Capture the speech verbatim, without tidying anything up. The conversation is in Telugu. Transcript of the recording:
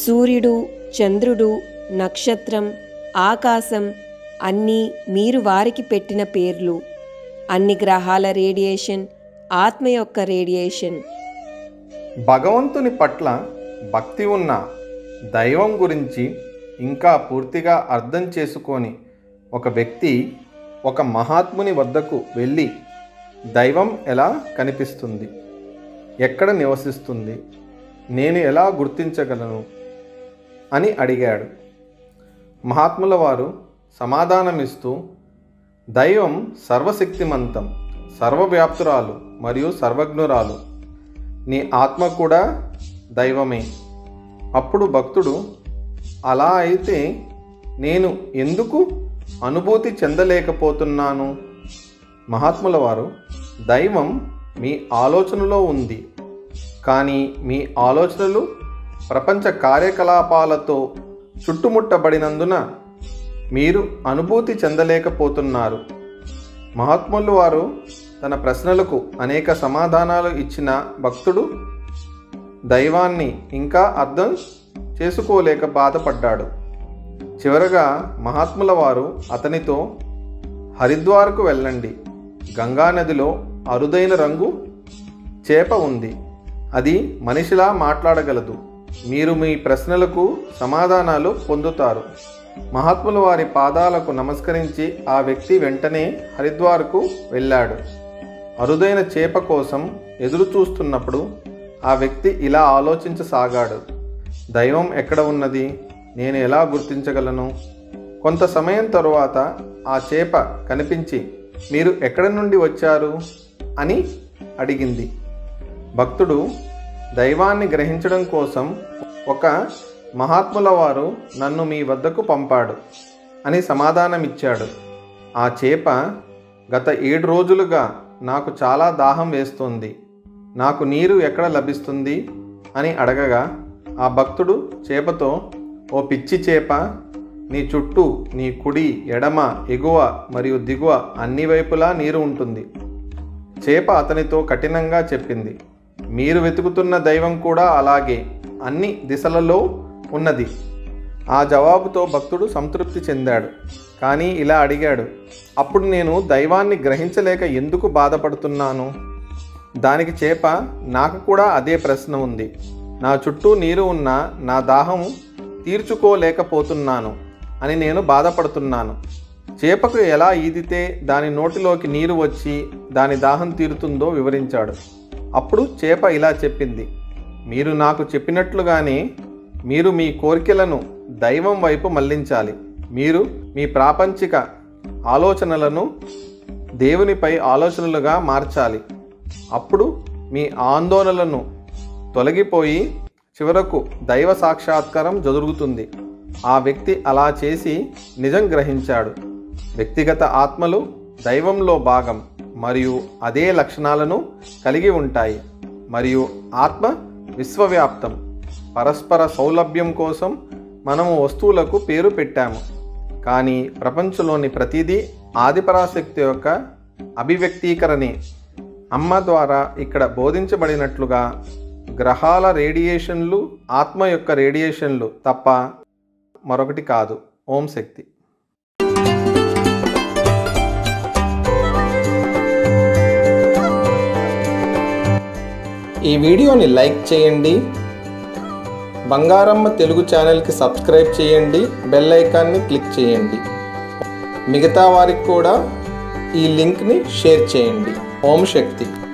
సూర్యుడు, చంద్రుడు, నక్షత్రం, ఆకాశం అన్నీ మీరు వారికి పెట్టిన పేర్లు. అన్ని గ్రహాల రేడియేషన్ ఆత్మ యొక్క రేడియేషన్. భగవంతుని పట్ల భక్తి ఉన్న దైవం గురించి ఇంకా పూర్తిగా అర్థం చేసుకొని ఒక వ్యక్తి ఒక మహాత్ముని వద్దకు వెళ్ళి దైవం ఎలా కనిపిస్తుంది, ఎక్కడ నివసిస్తుంది, నేను ఎలా గుర్తించగలను అని అడిగాడు. మహాత్ముల వారు సమాధానమిస్తూ, దైవం సర్వశక్తిమంతం, సర్వవ్యాప్తురాలు మరియు సర్వజ్ఞురాలు. నీ ఆత్మ కూడా దైవమే. అప్పుడు భక్తుడు, అలా అయితే నేను ఎందుకు అనుభూతి చెందలేకపోతున్నాను? మహాత్ముల వారు, దైవం మీ ఆలోచనలో ఉంది, కానీ మీ ఆలోచనలు ప్రపంచ కార్యకలాపాలతో చుట్టుముట్టబడినందున మీరు అనుభూతి చెందలేకపోతున్నారు. మహాత్ములు వారు తన ప్రశ్నలకు అనేక సమాధానాలు ఇచ్చిన భక్తుడు దైవాన్ని ఇంకా అర్థం చేసుకోలేక బాధపడ్డాడు. చివరగా మహాత్ముల వారు అతనితో, హరిద్వార్కు వెళ్ళండి. గంగా నదిలో అరుదైన రంగు చేప ఉంది. అది మనిషిలా మాట్లాడగలదు. మీరు మీ ప్రశ్నలకు సమాధానాలు పొందుతారు. మహాత్ముల వారి పాదాలకు నమస్కరించి ఆ వ్యక్తి వెంటనే హరిద్వార్కు వెళ్ళాడు. అరుదైన చేప కోసం ఎదురు చూస్తున్నప్పుడు ఆ వ్యక్తి ఇలా ఆలోచించసాగాడు, దైవం ఎక్కడ ఉన్నది, నేను ఎలా గుర్తించగలను? కొంత సమయం తరువాత ఆ చేప కనిపించి, మీరు ఎక్కడి నుండి వచ్చారు అని అడిగింది. భక్తుడు దైవాన్ని గ్రహించడం కోసం ఒక మహాత్ముల వారు నన్ను మీ వద్దకు పంపాడు అని సమాధానమిచ్చాడు. ఆ చేప, గత ఏడు రోజులుగా నాకు చాలా దాహం వేస్తోంది, నాకు నీరు ఎక్కడ లభిస్తుంది అని అడగగా ఆ భక్తుడు చేపతో, ఓ పిచ్చి చేప, నీ చుట్టూ నీ కుడి, ఎడమ, ఎగువ మరియు దిగువ అన్ని వైపులా నీరు ఉంటుంది. చేప అతనితో కఠినంగా చెప్పింది, మీరు వెతుకుతున్న దైవం కూడా అలాగే అన్ని దిశలలో ఉన్నది. ఆ జవాబుతో భక్తుడు సంతృప్తి చెందాడు. కానీ ఇలా అడిగాడు, అప్పుడు నేను దైవాన్ని గ్రహించలేక ఎందుకు బాధపడుతున్నాను? దానికి చేప, నాకు కూడా అదే ప్రశ్న ఉంది. నా చుట్టూ నీరు ఉన్న నా దాహం తీర్చుకోలేకపోతున్నాను అని నేను బాధపడుతున్నాను. చేపకు ఎలా ఈదితే దాని నోటిలోకి నీరు వచ్చి దాని దాహం తీరుతుందో వివరించాడు. అప్పుడు చేప ఇలా చెప్పింది, మీరు నాకు చెప్పినట్లుగానే మీరు మీ కోరికలను దైవం వైపు మళ్లించాలి. మీరు మీ ప్రాపంచిక ఆలోచనలను దేవునిపై ఆలోచనలుగా మార్చాలి. అప్పుడు మీ ఆందోళనలను తొలగిపోయి చివరకు దైవ సాక్షాత్కారం జరుగుతుంది. ఆ వ్యక్తి అలా చేసి నిజం గ్రహించాడు. వ్యక్తిగత ఆత్మలు దైవంలో భాగం మరియు అదే లక్షణాలను కలిగి ఉంటాయి. మరియు ఆత్మ విశ్వవ్యాప్తం. పరస్పర సౌలభ్యం కోసం మనము వస్తువులకు పేరు పెట్టాము, కానీ ప్రపంచంలోని ప్రతిదీ ఆదిపరాశక్తి యొక్క అభివ్యక్తీకరణే. అమ్మ ద్వారా ఇక్కడ బోధించబడినట్లుగా గ్రహాల రేడియేషన్లు ఆత్మ యొక్క రేడియేషన్లు తప్ప మరొకటి కాదు. ఓం శక్తి. ఈ వీడియోని లైక్ చేయండి, బంగారమ్మ తెలుగు ఛానల్కి సబ్స్క్రైబ్ చేయండి, బెల్ ఐకాన్ని క్లిక్ చేయండి. మిగతా వారికి కూడా ఈ లింక్ని షేర్ చేయండి. ఓం శక్తి.